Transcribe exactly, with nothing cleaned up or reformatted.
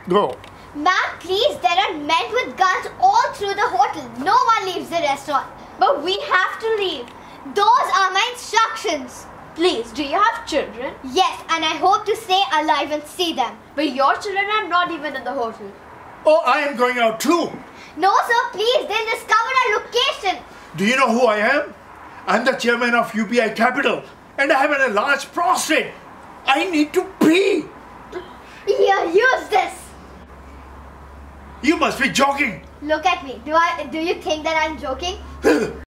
Go. Ma'am, please, there are men with guns all through the hotel. No one leaves the restaurant. But we have to leave. Those are my instructions. Please, do you have children? Yes, and I hope to stay alive and see them. But your children are not even in the hotel. Oh, I am going out too. No, sir, please, they'll discover our location. Do you know who I am? I'm the chairman of U P I Capital and I have a large prostate. I need to pee. Here, use this. You must be joking. Look at me. Do I? Do you think that I'm joking?